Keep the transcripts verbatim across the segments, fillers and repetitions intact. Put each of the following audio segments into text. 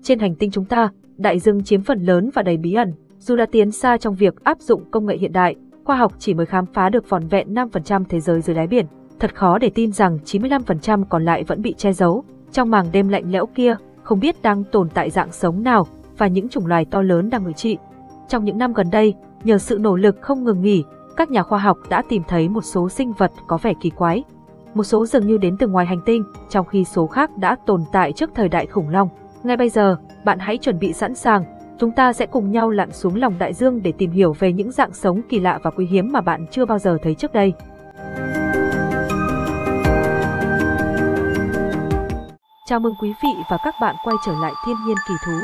Trên hành tinh chúng ta, đại dương chiếm phần lớn và đầy bí ẩn. Dù đã tiến xa trong việc áp dụng công nghệ hiện đại, khoa học chỉ mới khám phá được vỏn vẹn năm phần trăm thế giới dưới đáy biển. Thật khó để tin rằng chín mươi lăm phần trăm còn lại vẫn bị che giấu. Trong màng đêm lạnh lẽo kia, không biết đang tồn tại dạng sống nào và những chủng loài to lớn đang ngự trị. Trong những năm gần đây, nhờ sự nỗ lực không ngừng nghỉ, các nhà khoa học đã tìm thấy một số sinh vật có vẻ kỳ quái. Một số dường như đến từ ngoài hành tinh, trong khi số khác đã tồn tại trước thời đại khủng long. Ngay bây giờ, bạn hãy chuẩn bị sẵn sàng, chúng ta sẽ cùng nhau lặn xuống lòng đại dương để tìm hiểu về những dạng sống kỳ lạ và quý hiếm mà bạn chưa bao giờ thấy trước đây. Chào mừng quý vị và các bạn quay trở lại Thiên nhiên kỳ thú.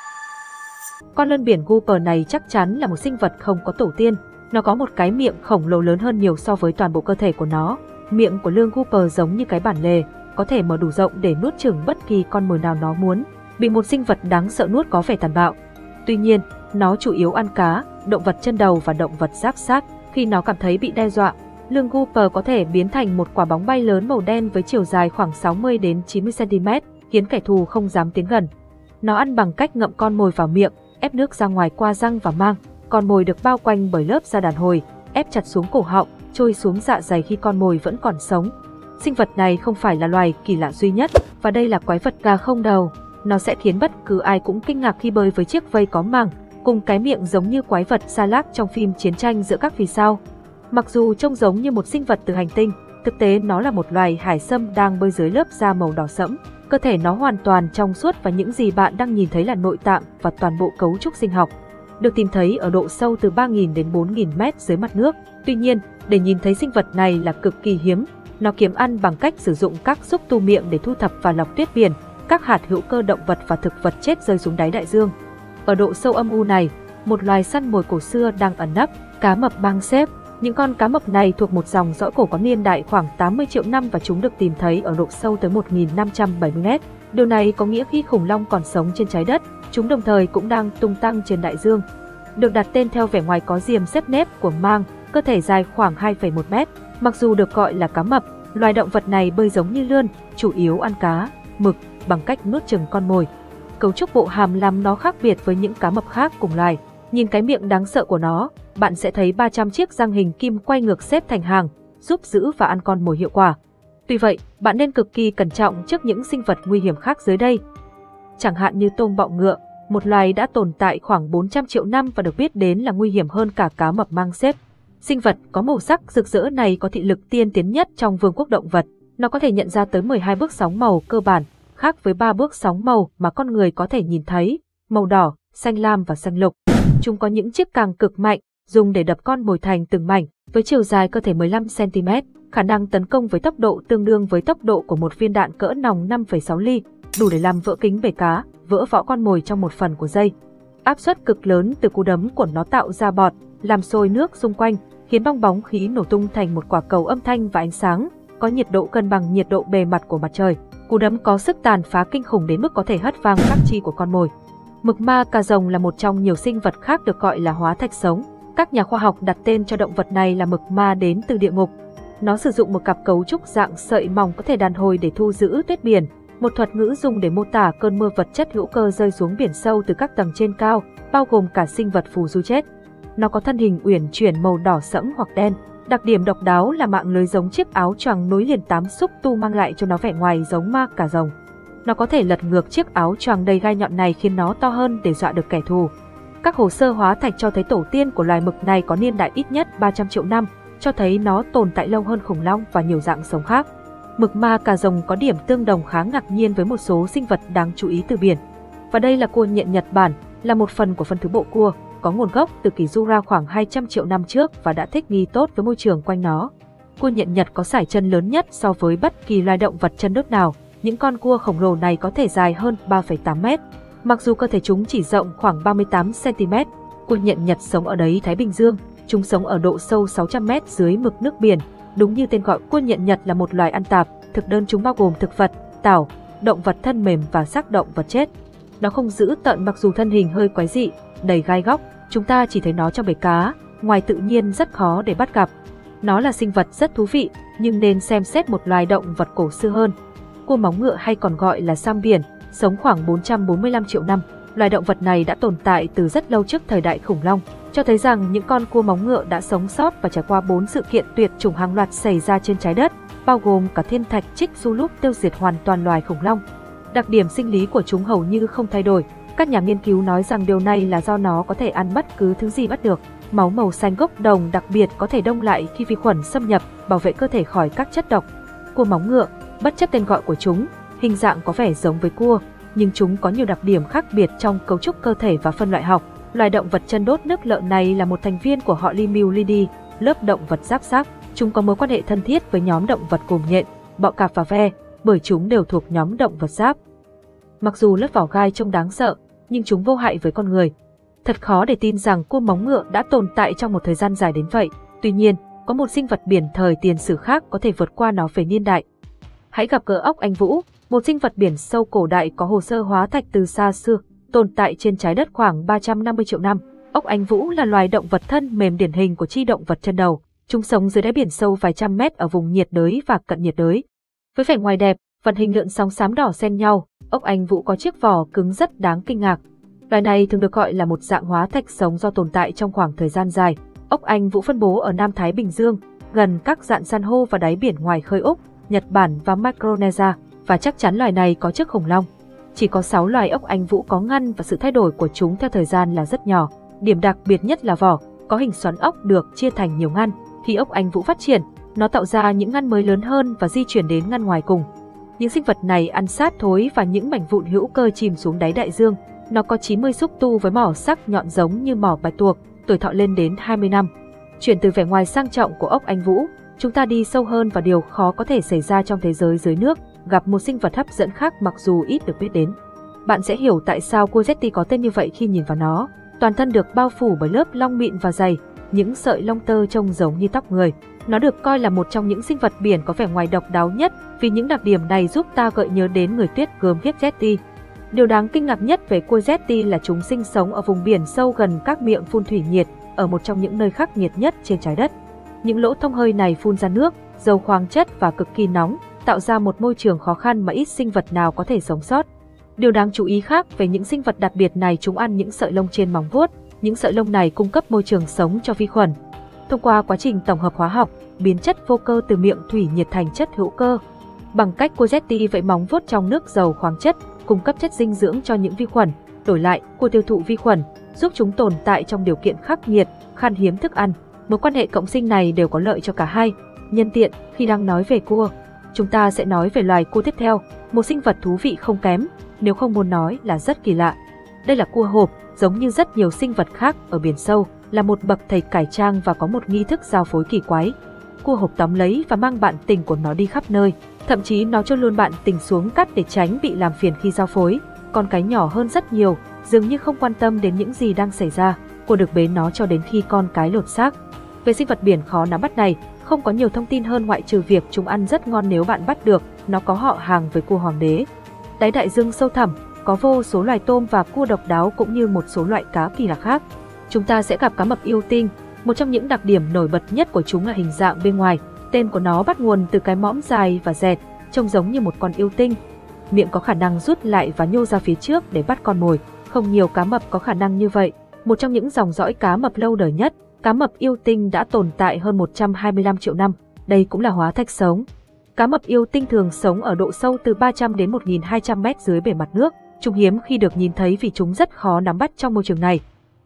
Con lươn biển grouper này chắc chắn là một sinh vật không có tổ tiên. Nó có một cái miệng khổng lồ lớn hơn nhiều so với toàn bộ cơ thể của nó. Miệng của lươn grouper giống như cái bản lề, có thể mở đủ rộng để nuốt chửng bất kỳ con mồi nào nó muốn. Bị một sinh vật đáng sợ nuốt có vẻ tàn bạo. Tuy nhiên, nó chủ yếu ăn cá, động vật chân đầu và động vật giáp sát. Khi nó cảm thấy bị đe dọa, lươn grouper có thể biến thành một quả bóng bay lớn màu đen với chiều dài khoảng sáu mươi đến chín mươi xăng ti mét, khiến kẻ thù không dám tiến gần. Nó ăn bằng cách ngậm con mồi vào miệng, ép nước ra ngoài qua răng và mang. Con mồi được bao quanh bởi lớp da đàn hồi, ép chặt xuống cổ họng, trôi xuống dạ dày khi con mồi vẫn còn sống. Sinh vật này không phải là loài kỳ lạ duy nhất, và đây là quái vật gà không đầu. Nó sẽ khiến bất cứ ai cũng kinh ngạc khi bơi với chiếc vây có màng, cùng cái miệng giống như quái vật Sarlacc trong phim Chiến tranh giữa các vì sao. Mặc dù trông giống như một sinh vật từ hành tinh, thực tế nó là một loài hải sâm đang bơi dưới lớp da màu đỏ sẫm. Cơ thể nó hoàn toàn trong suốt và những gì bạn đang nhìn thấy là nội tạng và toàn bộ cấu trúc sinh học. Được tìm thấy ở độ sâu từ ba nghìn đến bốn nghìn mét dưới mặt nước. Tuy nhiên, để nhìn thấy sinh vật này là cực kỳ hiếm. Nó kiếm ăn bằng cách sử dụng các xúc tu miệng để thu thập và lọc tuyết biển, các hạt hữu cơ động vật và thực vật chết rơi xuống đáy đại dương. Ở độ sâu âm u này, một loài săn mồi cổ xưa đang ẩn nấp, cá mập băng xếp. Những con cá mập này thuộc một dòng dõi cổ có niên đại khoảng tám mươi triệu năm và chúng được tìm thấy ở độ sâu tới một nghìn năm trăm bảy mươi mét. Điều này có nghĩa khi khủng long còn sống trên trái đất, chúng đồng thời cũng đang tung tăng trên đại dương. Được đặt tên theo vẻ ngoài có diềm xếp nếp của mang, cơ thể dài khoảng hai phẩy một mét. Mặc dù được gọi là cá mập, loài động vật này bơi giống như lươn, chủ yếu ăn cá, mực bằng cách nuốt chửng con mồi. Cấu trúc bộ hàm làm nó khác biệt với những cá mập khác cùng loài. Nhìn cái miệng đáng sợ của nó, bạn sẽ thấy ba trăm chiếc răng hình kim quay ngược xếp thành hàng, giúp giữ và ăn con mồi hiệu quả. Tuy vậy, bạn nên cực kỳ cẩn trọng trước những sinh vật nguy hiểm khác dưới đây. Chẳng hạn như tôm bọ ngựa, một loài đã tồn tại khoảng bốn trăm triệu năm và được biết đến là nguy hiểm hơn cả cá mập mang xếp. Sinh vật có màu sắc rực rỡ này có thị lực tiên tiến nhất trong vương quốc động vật. Nó có thể nhận ra tới mười hai bước sóng màu cơ bản, khác với ba bước sóng màu mà con người có thể nhìn thấy, màu đỏ, xanh lam và xanh lục. Chúng có những chiếc càng cực mạnh, dùng để đập con mồi thành từng mảnh, với chiều dài cơ thể mười lăm xăng ti mét, khả năng tấn công với tốc độ tương đương với tốc độ của một viên đạn cỡ nòng năm phẩy sáu ly, đủ để làm vỡ kính bể cá, vỡ vỏ con mồi trong một phần của giây. Áp suất cực lớn từ cú đấm của nó tạo ra bọt, làm sôi nước xung quanh, khiến bong bóng khí nổ tung thành một quả cầu âm thanh và ánh sáng, có nhiệt độ cân bằng nhiệt độ bề mặt của mặt trời. Cú đấm có sức tàn phá kinh khủng đến mức có thể hất vang các chi của con mồi. Mực ma cà rồng là một trong nhiều sinh vật khác được gọi là hóa thạch sống. Các nhà khoa học đặt tên cho động vật này là mực ma đến từ địa ngục. Nó sử dụng một cặp cấu trúc dạng sợi mỏng có thể đàn hồi để thu giữ tuyết biển, một thuật ngữ dùng để mô tả cơn mưa vật chất hữu cơ rơi xuống biển sâu từ các tầng trên cao, bao gồm cả sinh vật phù du chết. Nó có thân hình uyển chuyển màu đỏ sẫm hoặc đen. Đặc điểm độc đáo là mạng lưới giống chiếc áo choàng nối liền tám xúc tu mang lại cho nó vẻ ngoài giống ma cà rồng. Nó có thể lật ngược chiếc áo choàng đầy gai nhọn này khiến nó to hơn để dọa được kẻ thù. Các hồ sơ hóa thạch cho thấy tổ tiên của loài mực này có niên đại ít nhất ba trăm triệu năm, cho thấy nó tồn tại lâu hơn khủng long và nhiều dạng sống khác. Mực ma cà rồng có điểm tương đồng khá ngạc nhiên với một số sinh vật đáng chú ý từ biển. Và đây là cua nhện Nhật Bản, là một phần của phân thứ bộ cua, có nguồn gốc từ kỷ Jura khoảng hai trăm triệu năm trước và đã thích nghi tốt với môi trường quanh nó. Cua nhện Nhật có sải chân lớn nhất so với bất kỳ loài động vật chân nước nào. Những con cua khổng lồ này có thể dài hơn ba phẩy tám mét. Mặc dù cơ thể chúng chỉ rộng khoảng ba mươi tám xăng ti mét, cua nhện Nhật sống ở đáy Thái Bình Dương. Chúng sống ở độ sâu sáu trăm mét dưới mực nước biển. Đúng như tên gọi, cua nhện Nhật là một loài ăn tạp. Thực đơn chúng bao gồm thực vật, tảo, động vật thân mềm và xác động vật chết. Nó không dữ tợn mặc dù thân hình hơi quái dị, đầy gai góc. Chúng ta chỉ thấy nó trong bể cá, ngoài tự nhiên rất khó để bắt gặp. Nó là sinh vật rất thú vị, nhưng nên xem xét một loài động vật cổ xưa hơn. Cua móng ngựa hay còn gọi là sam biển, sống khoảng bốn trăm bốn mươi lăm triệu năm. Loài động vật này đã tồn tại từ rất lâu trước thời đại khủng long, cho thấy rằng những con cua móng ngựa đã sống sót và trải qua bốn sự kiện tuyệt chủng hàng loạt xảy ra trên trái đất, bao gồm cả thiên thạch Chicxulub tiêu diệt hoàn toàn loài khủng long. Đặc điểm sinh lý của chúng hầu như không thay đổi. Các nhà nghiên cứu nói rằng điều này là do nó có thể ăn bất cứ thứ gì bắt được. Máu màu xanh gốc đồng đặc biệt có thể đông lại khi vi khuẩn xâm nhập, bảo vệ cơ thể khỏi các chất độc. Cua móng ngựa, bất chấp tên gọi của chúng, hình dạng có vẻ giống với cua, nhưng chúng có nhiều đặc điểm khác biệt trong cấu trúc cơ thể và phân loại học. Loài động vật chân đốt nước lợn này là một thành viên của họ Lemuridae, lớp động vật giáp xác. Chúng có mối quan hệ thân thiết với nhóm động vật cồm nhện, bọ cạp và ve, bởi chúng đều thuộc nhóm động vật giáp. Mặc dù lớp vỏ gai trông đáng sợ, nhưng chúng vô hại với con người. Thật khó để tin rằng cua móng ngựa đã tồn tại trong một thời gian dài đến vậy. Tuy nhiên, có một sinh vật biển thời tiền sử khác có thể vượt qua nó về niên đại. Hãy gặp gỡ ốc Anh Vũ, một sinh vật biển sâu cổ đại có hồ sơ hóa thạch từ xa xưa, tồn tại trên trái đất khoảng ba trăm năm mươi triệu năm. Ốc Anh Vũ là loài động vật thân mềm điển hình của chi động vật chân đầu. Chúng sống dưới đáy biển sâu vài trăm mét ở vùng nhiệt đới và cận nhiệt đới. Với vẻ ngoài đẹp, vận hình lượn sóng xám đỏ xen nhau, ốc Anh Vũ có chiếc vỏ cứng rất đáng kinh ngạc. Loài này thường được gọi là một dạng hóa thạch sống do tồn tại trong khoảng thời gian dài. Ốc Anh Vũ phân bố ở Nam Thái Bình Dương, gần các rạn san hô và đáy biển ngoài khơi Úc, Nhật Bản và Micronesia, và chắc chắn loài này có chiếc khủng long. Chỉ có sáu loài ốc Anh Vũ có ngăn và sự thay đổi của chúng theo thời gian là rất nhỏ. Điểm đặc biệt nhất là vỏ, có hình xoắn ốc được chia thành nhiều ngăn. Khi ốc Anh Vũ phát triển, nó tạo ra những ngăn mới lớn hơn và di chuyển đến ngăn ngoài cùng. Những sinh vật này ăn sát thối và những mảnh vụn hữu cơ chìm xuống đáy đại dương. Nó có chín mươi xúc tu với mỏ sắc nhọn giống như mỏ bạch tuộc, tuổi thọ lên đến hai mươi năm. Chuyển từ vẻ ngoài sang trọng của ốc Anh Vũ, chúng ta đi sâu hơn vào điều khó có thể xảy ra trong thế giới dưới nước, gặp một sinh vật hấp dẫn khác mặc dù ít được biết đến. Bạn sẽ hiểu tại sao cua Yeti có tên như vậy khi nhìn vào nó. Toàn thân được bao phủ bởi lớp lông mịn và dày, những sợi lông tơ trông giống như tóc người. Nó được coi là một trong những sinh vật biển có vẻ ngoài độc đáo nhất vì những đặc điểm này giúp ta gợi nhớ đến người tuyết gớm ghiếc Yeti. Điều đáng kinh ngạc nhất về cua Yeti là chúng sinh sống ở vùng biển sâu gần các miệng phun thủy nhiệt, ở một trong những nơi khắc nghiệt nhất trên trái đất. Những lỗ thông hơi này phun ra nước, dầu khoáng chất và cực kỳ nóng, tạo ra một môi trường khó khăn mà ít sinh vật nào có thể sống sót. Điều đáng chú ý khác về những sinh vật đặc biệt này, chúng ăn những sợi lông trên móng vuốt. Những sợi lông này cung cấp môi trường sống cho vi khuẩn. Thông qua quá trình tổng hợp hóa học, biến chất vô cơ từ miệng thủy nhiệt thành chất hữu cơ. Bằng cách cua Yeti vậy móng vuốt trong nước giàu khoáng chất, cung cấp chất dinh dưỡng cho những vi khuẩn. Đổi lại, cua tiêu thụ vi khuẩn, giúp chúng tồn tại trong điều kiện khắc nghiệt, khan hiếm thức ăn. Mối quan hệ cộng sinh này đều có lợi cho cả hai. Nhân tiện, khi đang nói về cua, chúng ta sẽ nói về loài cua tiếp theo, một sinh vật thú vị không kém, nếu không muốn nói là rất kỳ lạ. Đây là cua hộp, giống như rất nhiều sinh vật khác ở biển sâu, là một bậc thầy cải trang và có một nghi thức giao phối kỳ quái. Cua hộp tóm lấy và mang bạn tình của nó đi khắp nơi, thậm chí nó chôn luôn bạn tình xuống cát để tránh bị làm phiền khi giao phối. Con cái nhỏ hơn rất nhiều, dường như không quan tâm đến những gì đang xảy ra, cua được bế nó cho đến khi con cái lột xác. Về sinh vật biển khó nắm bắt này, không có nhiều thông tin hơn ngoại trừ việc chúng ăn rất ngon nếu bạn bắt được, nó có họ hàng với cua hoàng đế. Đáy đại dương sâu thẳm, có vô số loài tôm và cua độc đáo cũng như một số loại cá kỳ lạ khác. Chúng ta sẽ gặp cá mập yêu tinh, một trong những đặc điểm nổi bật nhất của chúng là hình dạng bên ngoài. Tên của nó bắt nguồn từ cái mõm dài và dẹt, trông giống như một con yêu tinh. Miệng có khả năng rút lại và nhô ra phía trước để bắt con mồi. Không nhiều cá mập có khả năng như vậy. Một trong những dòng dõi cá mập lâu đời nhất, cá mập yêu tinh đã tồn tại hơn một trăm hai mươi lăm triệu năm. Đây cũng là hóa thạch sống. Cá mập yêu tinh thường sống ở độ sâu từ ba trăm đến một nghìn hai trăm mét dưới bề mặt nước. Chúng hiếm khi được nhìn thấy vì chúng rất khó nắm bắt trong môi trường này.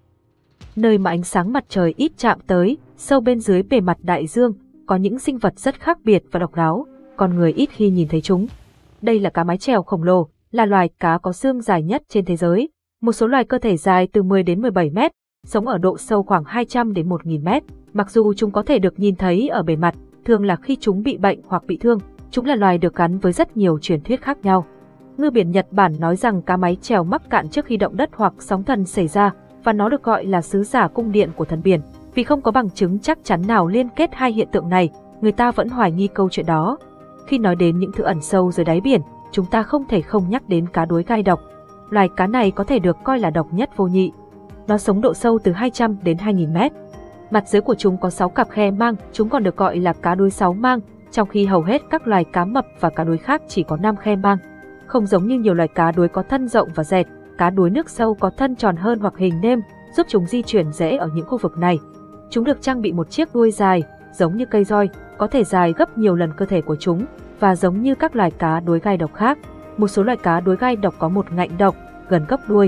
Nơi mà ánh sáng mặt trời ít chạm tới, sâu bên dưới bề mặt đại dương, có những sinh vật rất khác biệt và độc đáo, con người ít khi nhìn thấy chúng. Đây là cá mái chèo khổng lồ, là loài cá có xương dài nhất trên thế giới. Một số loài cơ thể dài từ mười đến mười bảy mét, sống ở độ sâu khoảng hai trăm đến một nghìn mét. Mặc dù chúng có thể được nhìn thấy ở bề mặt, thường là khi chúng bị bệnh hoặc bị thương. Chúng là loài được gắn với rất nhiều truyền thuyết khác nhau. Ngư biển Nhật Bản nói rằng cá mái chèo mắc cạn trước khi động đất hoặc sóng thần xảy ra, và nó được gọi là sứ giả cung điện của thần biển. Vì không có bằng chứng chắc chắn nào liên kết hai hiện tượng này, người ta vẫn hoài nghi câu chuyện đó. Khi nói đến những thứ ẩn sâu dưới đáy biển, chúng ta không thể không nhắc đến cá đuối gai độc. Loài cá này có thể được coi là độc nhất vô nhị. Nó sống độ sâu từ hai trăm đến hai nghìn mét. Mặt dưới của chúng có sáu cặp khe mang, chúng còn được gọi là cá đuối sáu mang, trong khi hầu hết các loài cá mập và cá đuối khác chỉ có năm khe mang. Không giống như nhiều loài cá đuối có thân rộng và dẹt, cá đuối nước sâu có thân tròn hơn hoặc hình nêm, giúp chúng di chuyển dễ ở những khu vực này. Chúng được trang bị một chiếc đuôi dài, giống như cây roi, có thể dài gấp nhiều lần cơ thể của chúng, và giống như các loài cá đuối gai độc khác, một số loài cá đuối gai độc có một ngạnh độc gần gấp đuôi.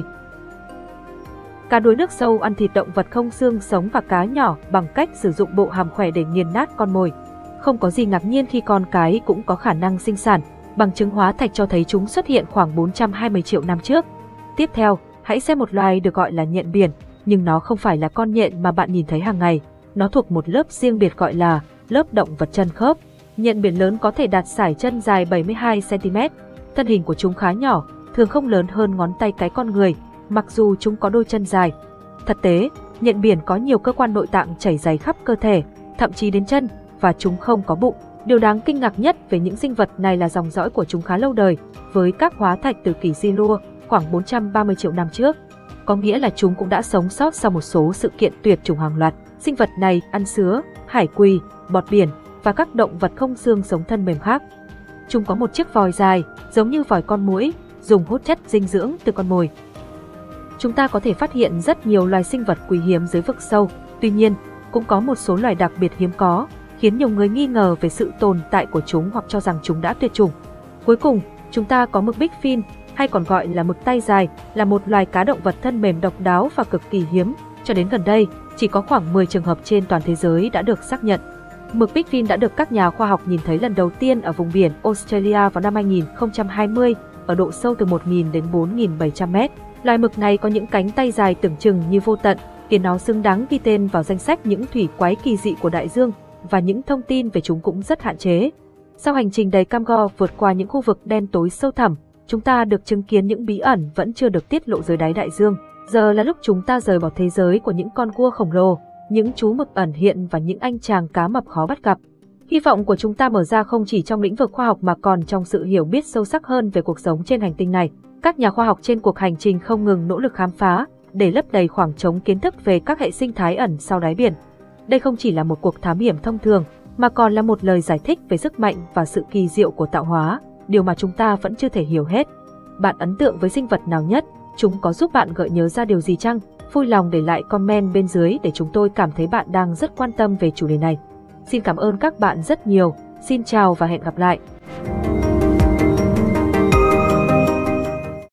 Cá đuối nước sâu ăn thịt động vật không xương sống và cá nhỏ bằng cách sử dụng bộ hàm khỏe để nghiền nát con mồi. Không có gì ngạc nhiên khi con cái cũng có khả năng sinh sản, bằng chứng hóa thạch cho thấy chúng xuất hiện khoảng bốn trăm hai mươi triệu năm trước. Tiếp theo, hãy xem một loài được gọi là nhện biển, nhưng nó không phải là con nhện mà bạn nhìn thấy hàng ngày. Nó thuộc một lớp riêng biệt gọi là lớp động vật chân khớp. Nhện biển lớn có thể đạt sải chân dài bảy mươi hai xăng ti mét. Thân hình của chúng khá nhỏ, thường không lớn hơn ngón tay cái con người, mặc dù chúng có đôi chân dài. Thực tế, nhện biển có nhiều cơ quan nội tạng chảy dày khắp cơ thể, thậm chí đến chân, và chúng không có bụng. Điều đáng kinh ngạc nhất về những sinh vật này là dòng dõi của chúng khá lâu đời, với các hóa thạch từ kỷ Silur khoảng bốn trăm ba mươi triệu năm trước. Có nghĩa là chúng cũng đã sống sót sau một số sự kiện tuyệt chủng hàng loạt. Sinh vật này ăn sứa, hải quỳ, bọt biển và các động vật không xương sống thân mềm khác. Chúng có một chiếc vòi dài, giống như vòi con muỗi, dùng hút chất dinh dưỡng từ con mồi. Chúng ta có thể phát hiện rất nhiều loài sinh vật quý hiếm dưới vực sâu, tuy nhiên, cũng có một số loài đặc biệt hiếm có, khiến nhiều người nghi ngờ về sự tồn tại của chúng hoặc cho rằng chúng đã tuyệt chủng. Cuối cùng, chúng ta có mực bích fin, hay còn gọi là mực tay dài, là một loài cá động vật thân mềm độc đáo và cực kỳ hiếm. Cho đến gần đây, chỉ có khoảng mười trường hợp trên toàn thế giới đã được xác nhận. Mực bích fin đã được các nhà khoa học nhìn thấy lần đầu tiên ở vùng biển Australia vào năm hai nghìn không trăm hai mươi, ở độ sâu từ một nghìn đến bốn nghìn bảy trăm mét. Loài mực này có những cánh tay dài tưởng chừng như vô tận, khiến nó xứng đáng ghi tên vào danh sách những thủy quái kỳ dị của đại dương, và những thông tin về chúng cũng rất hạn chế. Sau hành trình đầy cam go vượt qua những khu vực đen tối sâu thẳm, chúng ta được chứng kiến những bí ẩn vẫn chưa được tiết lộ dưới đáy đại dương. Giờ là lúc chúng ta rời bỏ thế giới của những con cua khổng lồ, những chú mực ẩn hiện và những anh chàng cá mập khó bắt gặp. Hy vọng của chúng ta mở ra không chỉ trong lĩnh vực khoa học mà còn trong sự hiểu biết sâu sắc hơn về cuộc sống trên hành tinh này. Các nhà khoa học trên cuộc hành trình không ngừng nỗ lực khám phá, để lấp đầy khoảng trống kiến thức về các hệ sinh thái ẩn sau đáy biển. Đây không chỉ là một cuộc thám hiểm thông thường, mà còn là một lời giải thích về sức mạnh và sự kỳ diệu của tạo hóa, điều mà chúng ta vẫn chưa thể hiểu hết. Bạn ấn tượng với sinh vật nào nhất? Chúng có giúp bạn gợi nhớ ra điều gì chăng? Vui lòng để lại comment bên dưới để chúng tôi cảm thấy bạn đang rất quan tâm về chủ đề này. Xin cảm ơn các bạn rất nhiều. Xin chào và hẹn gặp lại.